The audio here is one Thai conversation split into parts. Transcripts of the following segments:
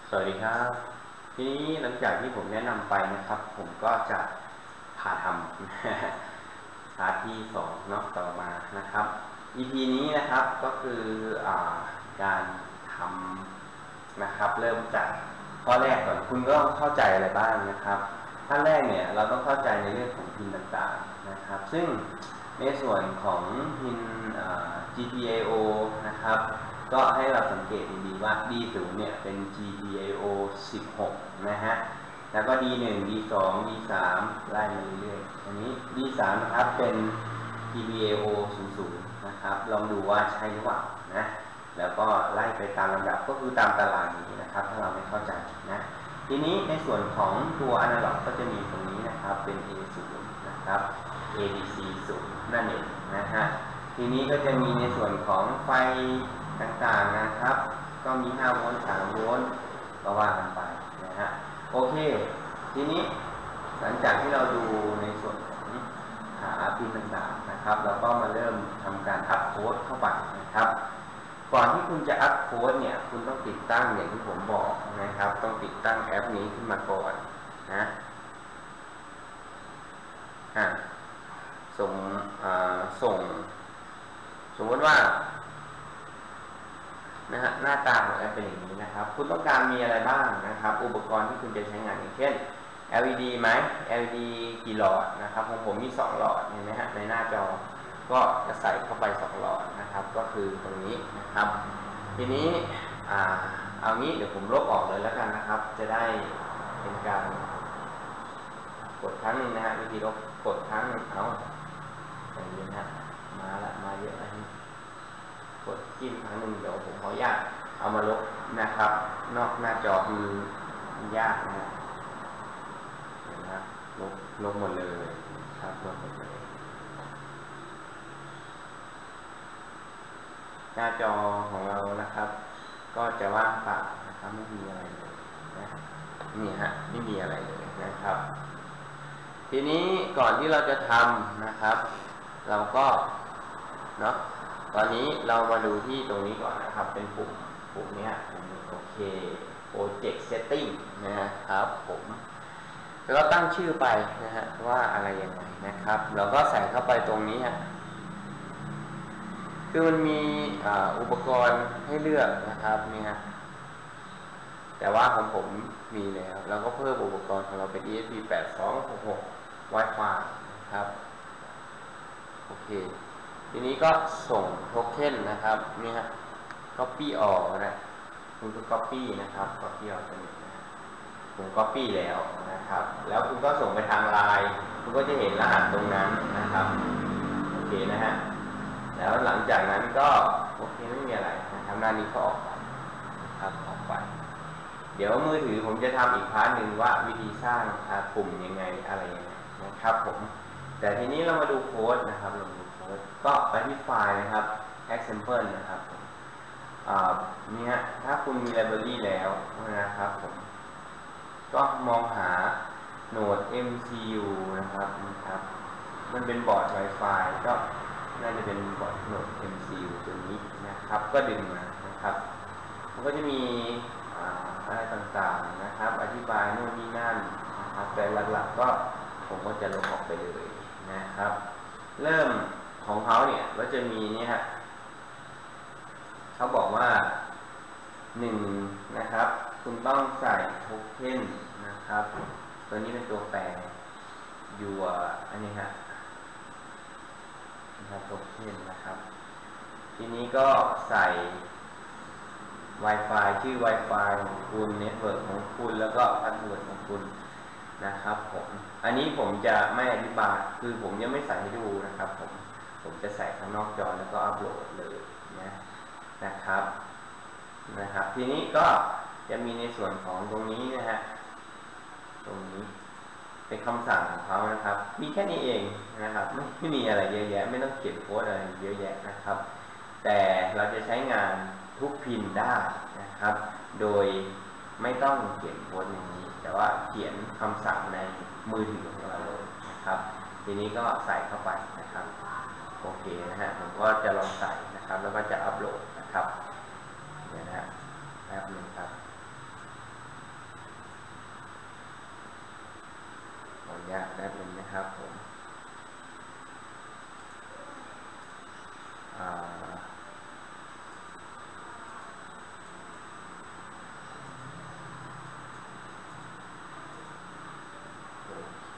สวัสดีครับทีนี้หลังจากที่ผมแนะนำไปนะครับ ผมก็จะพาทำพาร์ทที่2เนาะต่อมานะครับ EP นี้นะครับก็คือการทำนะครับเริ่มจากข้อแรกก่อนคุณก็เข้าใจอะไรบ้างนะครับขั้นแรกเนี่ยเราต้องเข้าใจในเรื่องของพินต่างๆนะครับ ซึ่งในส่วนของพินGPIO นะครับก็ให้เราสังเกตดีๆว่า D0 เนี่ยเป็น GPIO 16นะฮะแล้วก็ D1 D2 D3 ไล่มาเรื่อยๆอันนี้ D3 นะครับเป็น GPIO 00นะครับลองดูว่าใช่หรือเปล่านะแล้วก็ไล่ไปตามลำดับก็คือตามตารางนี้นะครับถ้าเราไม่เข้าใจนะทีนี้ในส่วนของตัวอนาล็อกก็จะมีตรงนี้นะครับเป็น A0 นะครับ ADC 0นั่นเองนะฮะทีนี้ก็จะมีในส่วนของไฟต่างๆนะครับก็มี5โวลต์3โวลต์ก็ว่ากันไปนะฮะโอเคทีนี้หลังจากที่เราดูในส่วนของหาพินต่างๆนะครับเราก็มาเริ่มทำการอัพโค้ดเข้าไปนะครับก่อนที่คุณจะอัพโค้ดเนี่ยคุณต้องติดตั้งอย่างที่ผมบอกนะครับต้องติดตั้งแอปนี้ขึ้นมาก่อนนะส่งสมมติว่านะฮะหน้าตาของแอปเป็นอย่างนี้นะครับคุณต้องการมีอะไรบ้างนะครับอุปกรณ์ที่คุณจะใช้งานอย่างเช่น LED ไหม LED กี่หลอดนะครับของผมมี2หลอดเห็นไหมฮะในหน้าจอก็จะใส่เข้าไป2หลอดนะครับก็คือตรงนี้นะครับทีนี้เอางี้เดี๋ยวผมลบออกเลยแล้วกันนะครับจะได้เป็นการกดครั้งนึงนะฮะวิธีลบกดครั้งเอาอย่างนี้นะมาเยอะนะกดจิ้มครั้งหนึ่งเดี๋ยวผมขออนุญาตเอามาลบนะครับนอกหน้าจอคือยากนะเห็นไหมครับลบหมดเลยครับลบหมดเลยหน้าจอของเรานะครับก็จะว่างเปล่านะครับไม่มีอะไรเลยนะนี่ฮะไม่มีอะไรเลยนะครับทีนี้ก่อนที่เราจะทำนะครับเราก็เนาะตอนนี้เรามาดูที่ตรงนี้ก่อนนะครับเป็นปุ่มนี้โอเค Project Setting นะครับผมแล้วก็ตั้งชื่อไปนะฮะว่าอะไรยังไงนะครับเราก็ใส่เข้าไปตรงนี้ฮะคือมันมีอุปกรณ์ให้เลือกนะครับนี่ฮะแต่ว่าของผมมีแล้วเราก็เพิ่มอุปกรณ์ของเราเป็น ESP8266 Wi-Fi นะครับโอเคทีนี้ก็ส่งโทเค็นนะครับนี่ฮะ copy ออกนะคุณก็ copy นะครับ copy ออกตรงนี้นะผม copy แล้วนะครับแล้วคุณก็ส่งไปทางไลน์คุณก็จะเห็นรหัสตรงนั้นนะครับโอเคนะฮะแล้วหลังจากนั้นก็โอเคไม่มีอะไรนะครับหน้านี้ก็ออกไปนะครับออกไปเดี๋ยวมือถือผมจะทำอีกพาร์ทหนึ่งว่าวิธีสร้างปุ่มยังไงอะไรยังไงนะครับผมแต่ทีนี้เรามาดูโค้ดนะครับเราดูโค้ดก็ไปที่ไฟล์นะครับ example นะครับนี่ฮะถ้าคุณมี library แล้วนะครับผมก็มองหาโหนด MCU นะครับมันเป็นบอร์ด Wi-Fi ก็น่าจะเป็นบอร์ดโหนด MCU ตัวนี้นะครับก็ดึงมานะครับมันก็จะมีอะไรต่างๆนะครับอธิบายโน่นนี่นั่นนะครับแต่หลักๆก็ผมก็จะลบออกไปเลยนะครับเริ่มของเขาเนี่ยก็จะมีนี่ฮะเขาบอกว่า1นะครับคุณต้องใส่โทเค็นนะครับตัวนี้เป็นตัวแปรyour อันนี้ฮะโทเค็นนะครับทีนี้ก็ใส่ Wi-Fi ชื่อ Wi-Fi ของคุณ Network ของคุณแล้วก็พาสเวิร์ดของคุณนะครับอันนี้ผมจะไม่อธิบายคือผมยังไม่ใส่ให้ดูนะครับผมจะใส่ข้างนอกจอแล้วก็อัปโหลดเลยนะครับทีนี้ก็จะมีในส่วนของตรงนี้นะฮะตรงนี้เป็นคำสั่งของเขานะครับมีแค่นี้เองนะครับไม่มีอะไรเยอะแยะไม่ต้องเขียนโค้ดอะไรเยอะแยะนะครับแต่เราจะใช้งานทุกพินได้นะครับโดยไม่ต้องเขียนโค้ดอย่างนี้แต่ว่าเขียนคำสั่งในมือถือของเราเลยนะครับทีนี้ก็ใส่เข้าไปนะครับโอเคนะฮะผมก็จะลองใส่นะครับแล้วก็จะอัปโหลดนะครับเนี่ยนะฮะแป๊บนึงครับญาตแป๊บนึงนะครับผมโอเค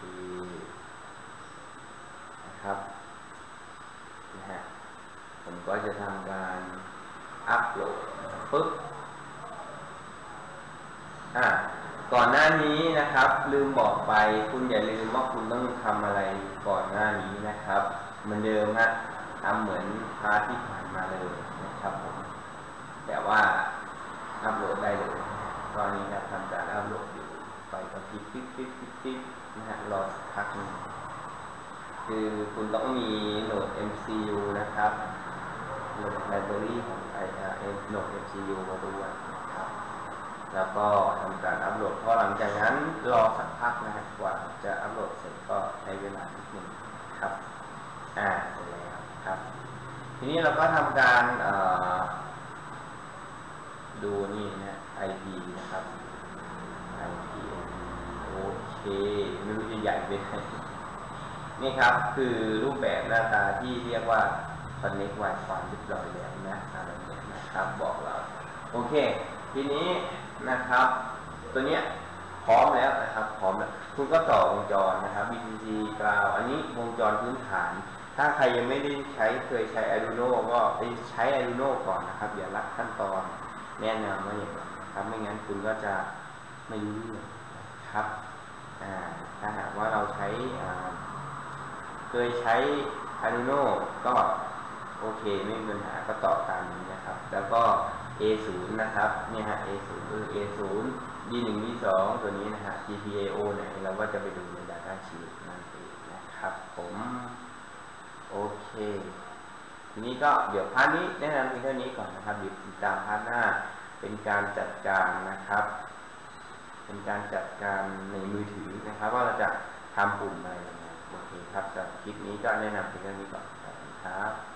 นะครับนะฮะผมก็จะทำการอัปโหลดปึ๊บก่อนหน้านี้นะครับลืมบอกไปคุณอย่าลืมว่าคุณต้องทำอะไรก่อนหน้านี้นะครับเหมือนเดิมฮะทำเหมือนพาร์ทที่ผ่านมาเลยนะครับผมแต่ว่าอัปโหลดได้เลยตอนนี้ทำการอัปโหลดอยู่ไปก็ปิ๊บนะฮะรอสักพักนึงคือคุณต้องมีโหลด MCU นะครับโหลดไลบรารีของโหลด MCU มาด้วยนะครับแล้วก็ทำการอัปโหลดพอหลังจากนั้นรอสักพักนะครับกว่าจะอัปโหลดเสร็จก็ใช้เวลานิดนึงครับเสร็จแล้วครับทีนี้เราก็ทำการดูนี่นะ IP นะครับ IP โอเคไม่รู้จะใหญ่ไปไหนนี่ครับคือรูปแบบหน้าตาที่เรียกว่า Connect Wi-Fi เรียบร้อยแล้วนะอะไรเนี่ยนะครับบอกเราโอเคทีนี้นะครับตัวเนี้ยพร้อมแล้วนะครับพร้อมแล้วคุณก็ต่อวงจรนะครับ VCC Cloud อันนี้วงจรพื้นฐานถ้าใครยังไม่ได้เคยใช้ Arduino ก็ไปใช้ Arduino ก่อนนะครับอย่าลัดขั้นตอนแนะนำว่าอย่างไรนะครับไม่งั้นคุณก็จะไม่รู้เรื่องนะครับถ้าหากว่าเราใช้เคยใช้ Arduino ก็โอเคไม่มีปัญหาก็ต่อตามนี้นะครับแล้วก็ A0 นะครับเนี่ยฮะ A0 A0 D1 D2 ตัวนี้นะฮะ GPIO ไหนเราก็จะไปดูใน Data Sheet นั่นเองนะครับผมโอเคทีนี้ก็เดี๋ยวพาร์ทนี้แนะนำเพียงเท่านี้ก่อนนะครับเดี๋ยวติดตามพาร์ทหน้าเป็นการจัดการนะครับเป็นการจัดการในมือถือนะครับว่าเราจะทำปุ่มอะไรยังไงโอเคครับสำหรับคลิปนี้ก็แนะนำเพียงเท่านี้ก่อนครับ